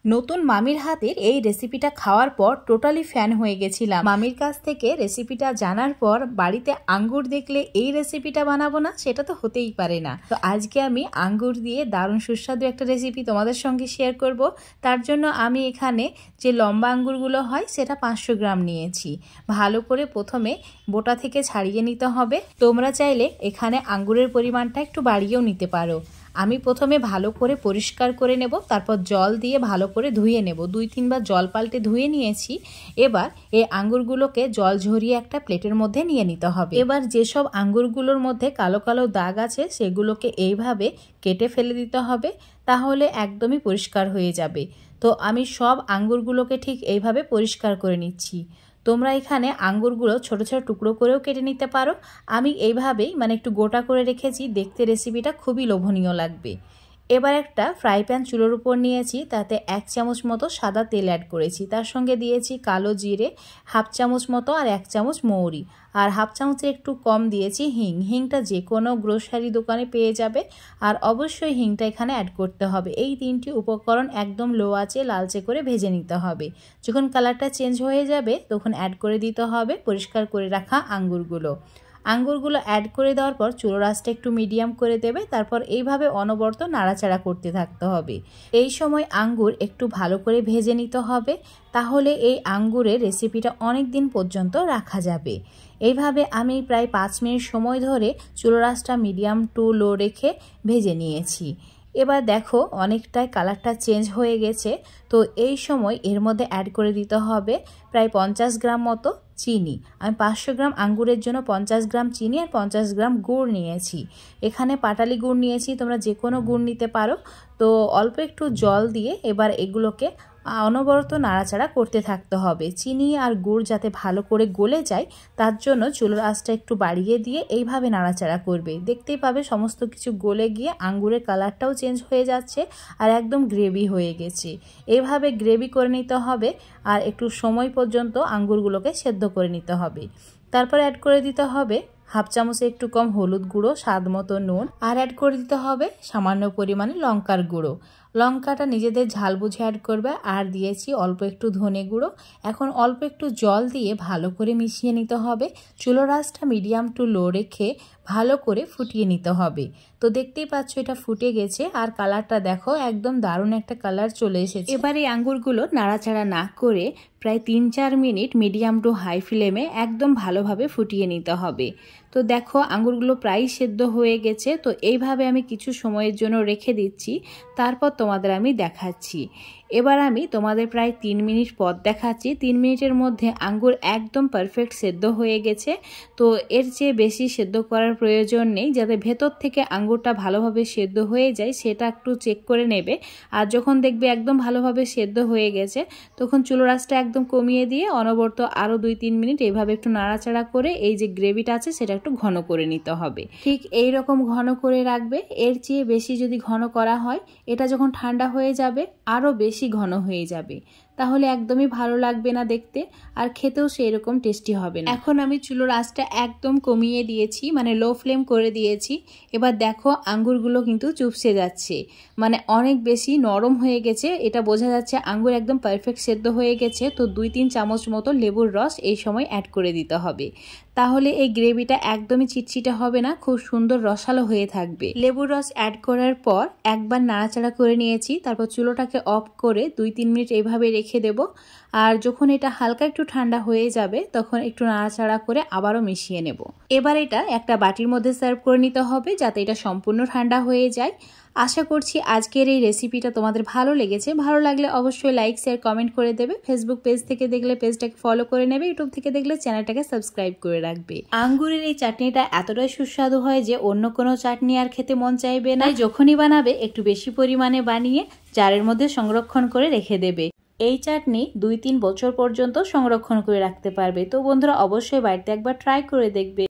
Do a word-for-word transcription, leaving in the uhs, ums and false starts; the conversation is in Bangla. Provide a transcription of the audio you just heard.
নতুন মামির হাতের এই রেসিপিটা খাওয়ার পর টোটালি ফ্যান হয়ে গেছিলাম। মামির কাছ থেকে রেসিপিটা জানার পর বাড়িতে আঙ্গুর দেখলে এই রেসিপিটা বানাবো না, সেটা তো হতেই পারে না। তো আজকে আমি আঙ্গুর দিয়ে দারুণ সুস্বাদু একটা রেসিপি তোমাদের সঙ্গে শেয়ার করব। তার জন্য আমি এখানে যে লম্বা আঙ্গুরগুলো হয় সেটা পাঁচশো গ্রাম নিয়েছি। ভালো করে প্রথমে বোটা থেকে ছাড়িয়ে নিতে হবে। তোমরা চাইলে এখানে আঙ্গুরের পরিমাণটা একটু বাড়িয়েও নিতে পারো। আমি প্রথমে ভালো করে পরিষ্কার করে নেব, তারপর জল দিয়ে ভালো করে ধুয়ে নেব। দুই তিনবার জল পাল্টে ধুয়ে নিয়েছি। এবার এই আঙ্গুরগুলোকে জল ঝরিয়ে একটা প্লেটের মধ্যে নিয়ে নিতে হবে। এবার যেসব আঙ্গুরগুলোর মধ্যে কালো কালো দাগ আছে সেগুলোকে এইভাবে কেটে ফেলে দিতে হবে, তাহলে একদমই পরিষ্কার হয়ে যাবে। তো আমি সব আঙ্গুরগুলোকে ঠিক এইভাবে পরিষ্কার করে নিচ্ছি। তোমরা এখানে আঙ্গুরগুলো ছোট ছোট টুকরো করেও কেটে নিতে পারো। আমি এইভাবেই মানে একটু গোটা করে রেখেছি, দেখতে রেসিপিটা খুবই লোভনীয় লাগবে। এবার একটা ফ্রাই প্যান চুলোর উপর নিয়েছি, তাতে এক চামচ মতো সাদা তেল অ্যাড করেছি। তার সঙ্গে দিয়েছি কালো জিরে হাফ চামচ মতো, আর এক চামচ মৌরি, আর হাফ চামচের একটু কম দিয়েছি হিং। হিংটা যে কোনো গ্রোসারি দোকানে পেয়ে যাবে, আর অবশ্যই হিংটা এখানে অ্যাড করতে হবে। এই তিনটি উপকরণ একদম লো আঁচে লালচে করে ভেজে নিতে হবে। যখন কালারটা চেঞ্জ হয়ে যাবে তখন অ্যাড করে দিতে হবে পরিষ্কার করে রাখা আঙ্গুরগুলো। আঙ্গুরগুলো অ্যাড করে দেওয়ার পর চুলোর আঁচটা একটু মিডিয়াম করে দেবে। তারপর এইভাবে অনবরত নাড়াচাড়া করতে থাকতে হবে। এই সময় আঙ্গুর একটু ভালো করে ভেজে নিতে হবে, তাহলে এই আঙ্গুরের রেসিপিটা অনেক দিন পর্যন্ত রাখা যাবে। এইভাবে আমি প্রায় পাঁচ মিনিট সময় ধরে চুলোর আঁচটা মিডিয়াম টু লো রেখে ভেজে নিয়েছি। এবার দেখো অনেকটাই কালারটা চেঞ্জ হয়ে গেছে। তো এই সময় এর মধ্যে অ্যাড করে দিতে হবে প্রায় পঞ্চাশ গ্রাম মতো চিনি। আমি পাঁচশো গ্রাম আঙ্গুরের জন্য পঞ্চাশ গ্রাম চিনি আর পঞ্চাশ গ্রাম গুড় নিয়েছি। এখানে পাটালি গুড় নিয়েছি, তোমরা যে কোনো গুড় নিতে পারো। তো অল্প একটু জল দিয়ে এবার এগুলোকে অনবরত নাড়াচাড়া করতে থাকতে হবে। চিনি আর গুড় যাতে ভালো করে গলে যায় তার জন্য চুলোর আঁচটা একটু বাড়িয়ে দিয়ে এইভাবে নাড়াচাড়া করবে। দেখতেই পাবে সমস্ত কিছু গলে গিয়ে আঙ্গুরের কালারটাও চেঞ্জ হয়ে যাচ্ছে আর একদম গ্রেভি হয়ে গেছে। এইভাবে গ্রেভি করে নিতে হবে আর একটু সময় পর্যন্ত আঙ্গুরগুলোকে সেদ্ধ করে নিতে হবে। তারপর অ্যাড করে দিতে হবে হাফ চামচে একটু কম হলুদ গুঁড়ো, স্বাদ মতো নুন, আর অ্যাড করে দিতে হবে সামান্য পরিমাণে লঙ্কার গুঁড়ো। লঙ্কাটা নিজেদের ঝাল বুঝে অ্যাড করবে। আর দিয়েছি অল্প একটু ধনে গুঁড়ো। এখন অল্প একটু জল দিয়ে ভালো করে মিশিয়ে নিতে হবে। চুলোর আঁচটা মিডিয়াম টু লো রেখে ভালো করে ফুটিয়ে নিতে হবে। তো দেখতেই পাচ্ছ এটা ফুটে গেছে আর কালারটা দেখো একদম দারুণ একটা কালার চলে এসেছে। এবার এই আঙ্গুরগুলো নাড়াচাড়া না করে প্রায় তিন চার মিনিট মিডিয়াম টু হাই ফ্লেমে একদম ভালোভাবে ফুটিয়ে নিতে হবে। তো দেখো আঙ্গুরগুলো প্রায় সেদ্ধ হয়ে গেছে। তো এইভাবে আমি কিছু সময়ের জন্য রেখে দিচ্ছি, তারপর তোমাদের আমি দেখাচ্ছি। এবার আমি তোমাদের প্রায় তিন মিনিট পর দেখাচ্ছি। তিন মিনিটের মধ্যে আঙ্গুর একদম পারফেক্ট সেদ্ধ হয়ে গেছে। তো এর চেয়ে বেশি সেদ্ধ করার প্রয়োজন নেই। যাতে ভেতর থেকে আঙ্গুরটা ভালোভাবে সেদ্ধ হয়ে যায় সেটা একটু চেক করে নেবে। আর যখন দেখবে একদম ভালোভাবে সেদ্ধ হয়ে গেছে তখন চুলোর আঁচটা একদম কমিয়ে দিয়ে অনবরত আরও দুই তিন মিনিট এইভাবে একটু নাড়াচাড়া করে এই যে গ্রেভিটা আছে সেটা একটু ঘন করে নিতে হবে। ঠিক এই রকম ঘন করে রাখবে। এর চেয়ে বেশি যদি ঘন করা হয় এটা যখন ঠান্ডা হয়ে যাবে আরও বেশি ঘন হয়ে যাবে, তাহলে একদমই ভালো লাগবে না দেখতে, আর খেতেও সেই রকম টেস্টি হবে না। এখন আমি চুলোর আঁচটা একদম কমিয়ে দিয়েছি, মানে লো ফ্লেম করে দিয়েছি। এবার দেখো আঙ্গুরগুলো কিন্তু চুপসে যাচ্ছে, মানে অনেক বেশি নরম হয়ে গেছে। এটা বোঝা যাচ্ছে আঙ্গুর একদম পারফেক্ট সেদ্ধ হয়ে গেছে। তো দুই তিন চামচ মতো লেবুর রস এই সময় অ্যাড করে দিতে হবে, তাহলে এই গ্রেভিটা একদমই চিটচিটে হবে না, খুব সুন্দর রসালো হয়ে থাকবে। লেবুর রস অ্যাড করার পর একবার নাড়াচাড়া করে নিয়েছি, তারপর চুলোটাকে অফ করে দুই তিন মিনিট এইভাবে রেখে দেব। আর যখন এটা হালকা একটু ঠান্ডা হয়ে যাবে তখন একটু নাড়াচাড়া করে আবারও মিশিয়ে নেব। এবার এটা একটা বাটির মধ্যে সার্ভ করে নিতে হবে যাতে এটা সম্পূর্ণ ঠান্ডা হয়ে যায়। আশা করছি আজকের এই রেসিপিটা তোমাদের ভালো লেগেছে। ভালো লাগলে অবশ্যই লাইক শেয়ার কমেন্ট করে দেবে। ফেসবুক পেজ থেকে দেখলে পেজটাকে ফলো করে নেবে, ইউটিউব থেকে দেখলে চ্যানেলটাকে সাবস্ক্রাইব করে রাখবে। আঙ্গুরের এই চাটনিটা এতটাই সুস্বাদু হয় যে অন্য কোনো চাটনি আর খেতে মন চাইবে না। যখনই বানাবে একটু বেশি পরিমাণে বানিয়ে জারের মধ্যে সংরক্ষণ করে রেখে দেবে। এই চাটনি দুই তিন বছর পর্যন্ত সংরক্ষণ করে রাখতে পারবে। তো বন্ধুরা অবশ্যই বাড়িতে একবার ট্রাই করে দেখবে।